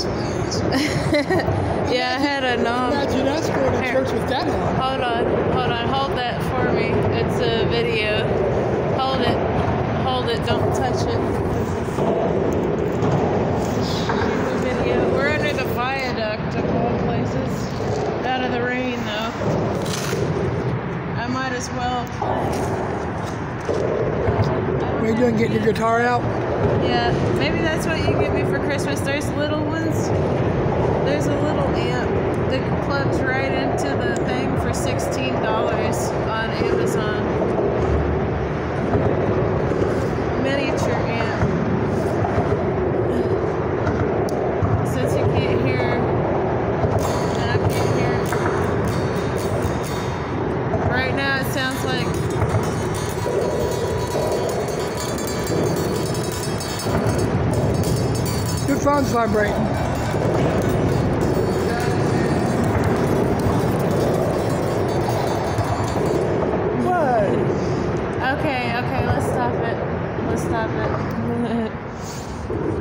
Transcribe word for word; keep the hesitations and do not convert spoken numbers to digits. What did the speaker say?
Yeah, I had a nom. Imagine us going to church with that on. Hold on, hold on, hold that for me. It's a video. Hold it, hold it, don't touch it. The video. We're under the viaduct of all places. Out of the rain though. I might as well play. What are you doing, getting your guitar out? Yeah, maybe that's what you get me for Christmas. There's little ones. There's a little amp that plugs right into the thing for sixteen dollars on Amazon. Miniature amp. Since you can't hear, and I can't hear. Right now it sounds like Your phone's vibrating. What? okay, okay, let's stop it. Let's stop it.